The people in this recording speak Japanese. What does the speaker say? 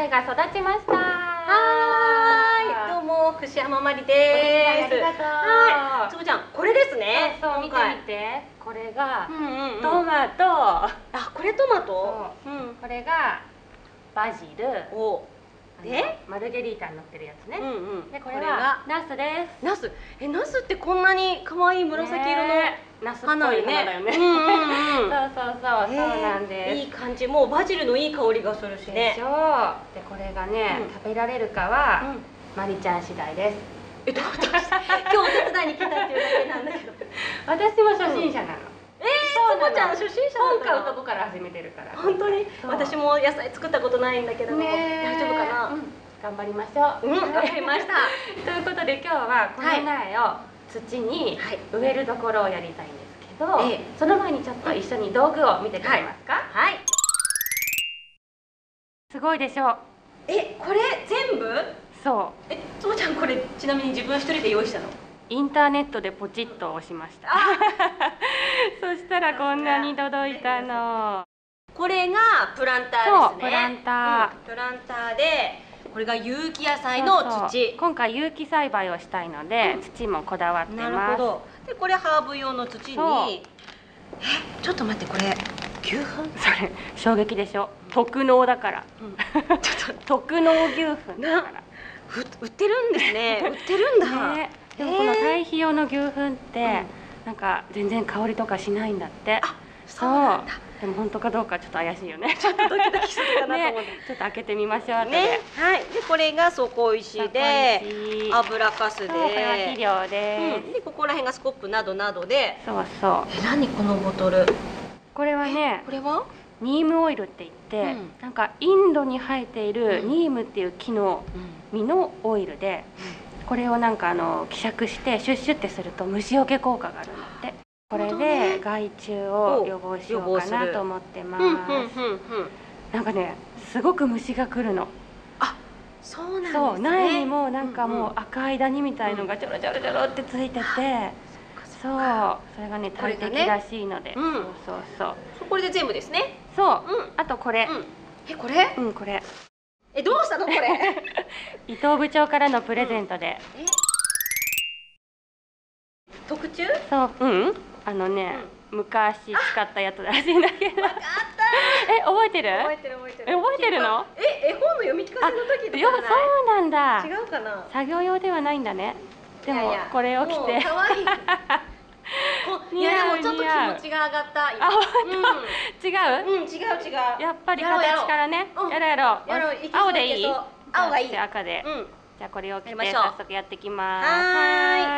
菜が育ちました。 どうも串山まりです。 ありがとう。 はい、つぶちゃん、これですね。 そう、見てみて。これがトトマト。 あ、これトマト。 これがバジル。 で、 マルゲリータに乗ってるやつね。で、これがはナスです。 ナス。ナスってこんなに可愛い紫色のナスっぽい花だよね。そうなんです。 いい感じ。もうバジルのいい香りがするしね。 でしょう。で、これがね、食べられるかはまりちゃん次第です。 今日お手伝いに来たっていうだけなんだけど。 私も初心者なの。 つぼちゃん初心者本買うとこから始めてるから。 本当に私も野菜作ったことないんだけども、大丈夫かな。 頑張りましょう。 わかりました。 ということで今日はこの苗を土に植えるところをやりたいんですけど、その前にちょっと一緒に道具を見てくれますか。はい。すごいでしょう。 これ全部？ そう。 つぼちゃんこれちなみに自分一人で用意したの？ インターネットでポチッと押しました。そしたらこんなに届いたの。これがプランターですね。 プランター。 プランターで、これが有機野菜の土。 今回有機栽培をしたいので、土もこだわってます。 なるほど。で、これハーブ用の土に。ちょっと待って、これ牛糞？ それ衝撃でしょ。特農だから。ちょっと特農牛糞だから。 売ってるんですね。売ってるんだ。 でもこの堆肥用の牛糞ってなんか全然香りとかしないんだって。そう。でも本当かどうかちょっと怪しいよね。 ちょっとドキドキするかなと思って。 ちょっと開けてみましょう。 ね。はい。でこれが底石で、油かすで、これは肥料で。 でここら辺がスコップなどなどで。 そうそう。 何このボトル？ これはね。 これは？ ニームオイルって言って、なんかインドに生えているニームっていう木の実のオイルで、これをなんか希釈してシュッシュってすると虫除け効果があるんだって。これで害虫を予防しようかなと思ってます。なんかね、すごく虫が来るの。 そうなんですね。 そう、苗にもなんかもう赤いダニみたいのがちょろちょろちょろってついてて、そう、それがね大敵らしいので、そうそう。 これで全部ですね。 そう、あとこれ。 これ？ これ。 どうしたのこれ？ 伊藤部長からのプレゼントで。 特注？ そう、昔使ったやつらしいんだけど。 わかった。 覚えてる？ 覚えてる覚えてる。 覚えてるの？ 絵本の読み聞かせの時とかじゃない？ そうなんだ。 違うかな？ 作業用ではないんだね。でもこれを着て。 可愛い。いやでもちょっと気持ちが上がった。 違う？ 違う。 やっぱり形からね。やろう。青でいい？ 青がいい。 赤で。じゃあこれを着て早速やってきます。 はい。